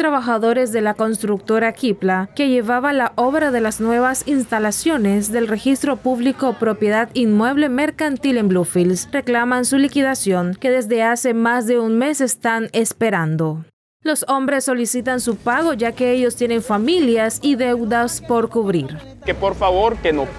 trabajadores de la constructora Kipla, que llevaba la obra de las nuevas instalaciones del Registro Público Propiedad Inmueble Mercantil en Bluefields, reclaman su liquidación, que desde hace más de un mes están esperando. Los hombres solicitan su pago ya que ellos tienen familias y deudas por cubrir. Que por favor que nos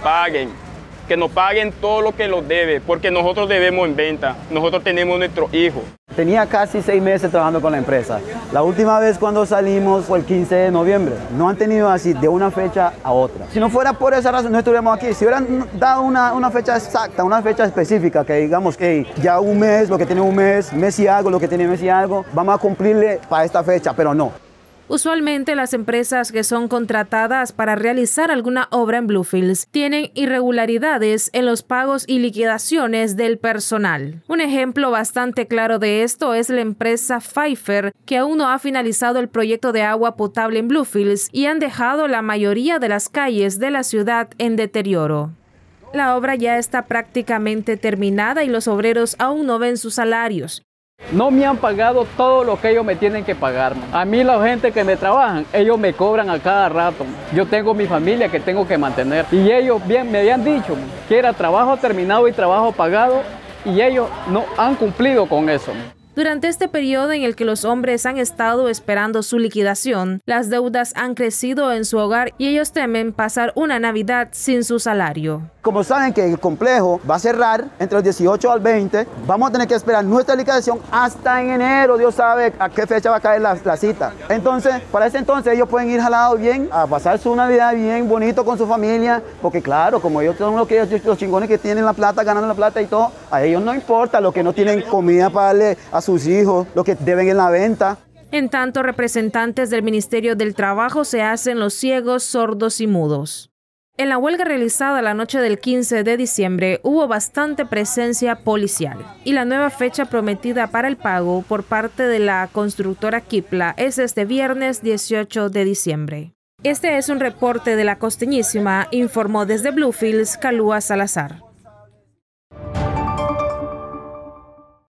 paguen todo lo que nos debe, porque nosotros debemos en venta, nosotros tenemos nuestros hijos. Tenía casi 6 meses trabajando con la empresa. La última vez cuando salimos fue el 15 de noviembre. No han tenido así de una fecha a otra. Si no fuera por esa razón no estuviéramos aquí. Si hubieran dado una fecha exacta, una fecha específica, que digamos que ya un mes, lo que tiene un mes y algo, lo que tiene mes y algo, vamos a cumplirle para esta fecha, pero no. Usualmente las empresas que son contratadas para realizar alguna obra en Bluefields tienen irregularidades en los pagos y liquidaciones del personal. Un ejemplo bastante claro de esto es la empresa Pfeiffer, que aún no ha finalizado el proyecto de agua potable en Bluefields y han dejado la mayoría de las calles de la ciudad en deterioro. La obra ya está prácticamente terminada y los obreros aún no ven sus salarios. No me han pagado todo lo que ellos me tienen que pagar. A mí la gente que me trabajan, ellos me cobran a cada rato. Yo tengo mi familia que tengo que mantener. Y ellos bien me habían dicho que era trabajo terminado y trabajo pagado y ellos no han cumplido con eso. Durante este periodo en el que los hombres han estado esperando su liquidación, las deudas han crecido en su hogar y ellos temen pasar una Navidad sin su salario. Como saben que el complejo va a cerrar entre el 18 al 20, vamos a tener que esperar nuestra liquidación hasta en enero. Dios sabe a qué fecha va a caer la cita. Entonces, para ese entonces ellos pueden ir jalados bien, a pasar su Navidad bien bonito con su familia, porque claro, como ellos son los chingones que tienen la plata, ganando la plata y todo, a ellos no importa lo que no tienen comida para darle a sus hijos, lo que deben en la venta. En tanto, representantes del Ministerio del Trabajo se hacen los ciegos, sordos y mudos. En la huelga realizada la noche del 15 de diciembre hubo bastante presencia policial y la nueva fecha prometida para el pago por parte de la constructora Kipla es este viernes 18 de diciembre. Este es un reporte de La Costeñísima, informó desde Bluefields Kalua Salazar.